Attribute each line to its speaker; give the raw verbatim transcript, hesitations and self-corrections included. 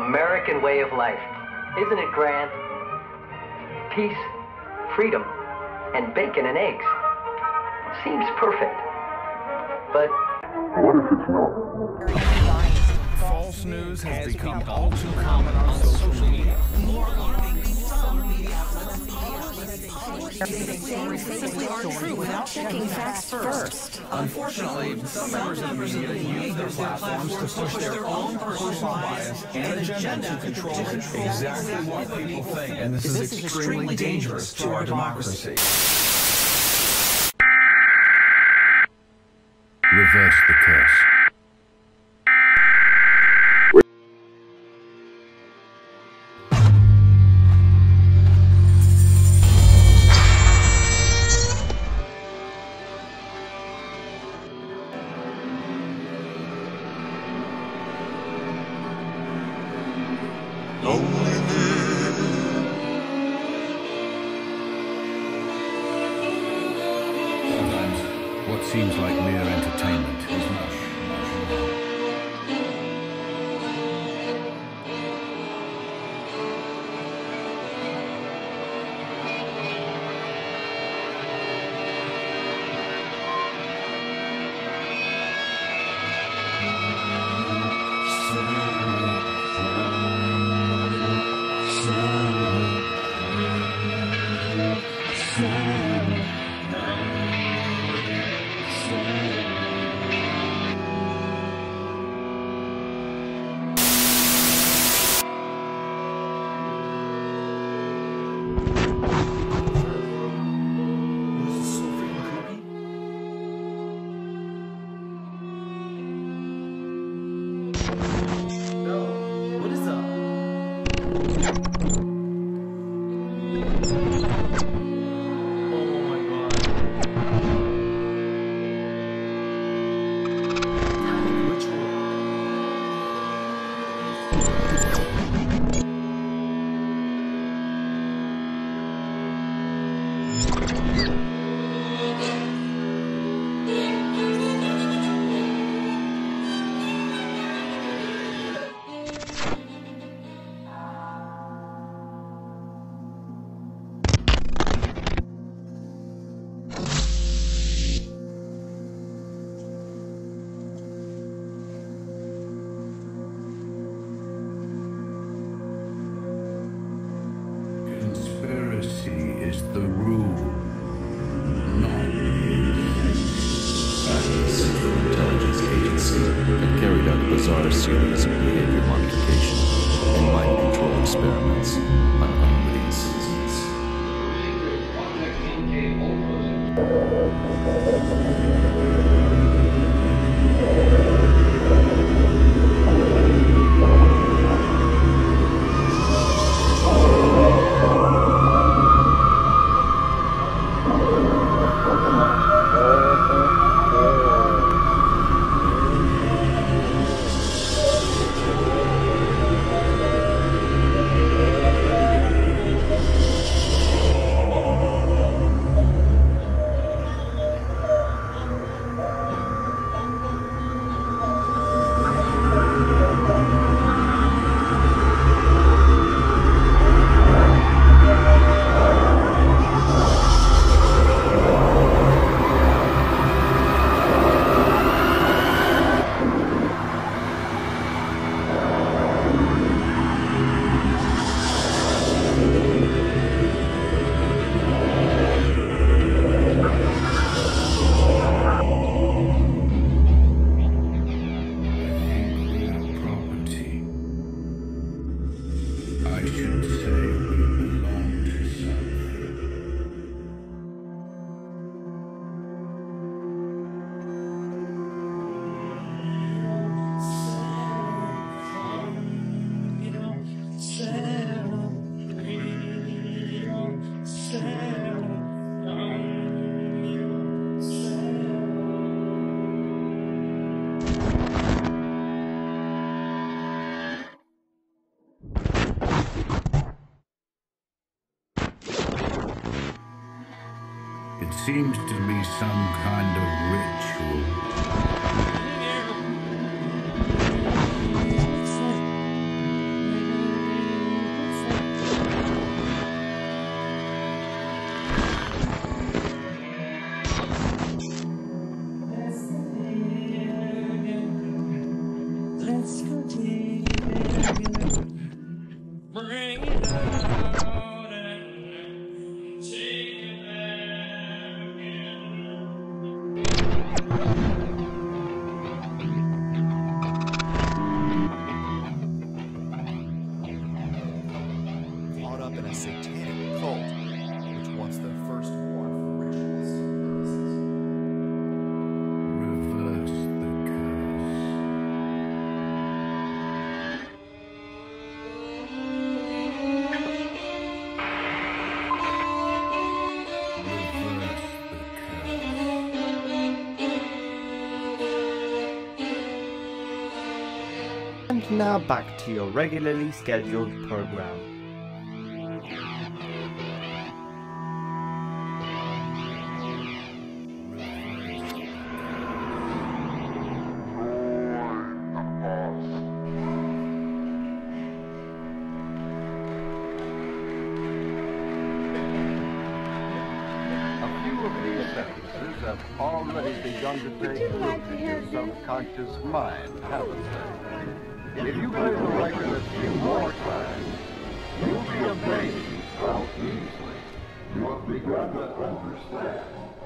Speaker 1: American way of life. Isn't it grand? Peace, freedom, and bacon and eggs. Seems perfect. But
Speaker 2: what if it's not?
Speaker 3: False news has become all too common on social media. More alarming, some media outlets true without checking facts first. Unfortunately, some members of the media use their platforms to push their own personal bias and agenda to control exactly what people think, and this is extremely dangerous to our democracy.
Speaker 4: Reverse the curse. Sometimes what seems like mere entertainment is not. Is the rule, not the Central Intelligence Agency had carried out a bizarre series of behavior modification and mind control experiments on unwitting citizens. It seems to be some kind of ritual.
Speaker 5: Let's go dig it. Bring it out and take it back again.
Speaker 6: Caught up in a satanic cult, which wants their first war for rituals.
Speaker 4: Reverse the curse. Reverse the curse.
Speaker 7: And now back to your regularly scheduled program.
Speaker 8: Have already begun to take root in your subconscious mind, haven't they? If you play the record a few more times, you'll be amazed how easily you have begun to understand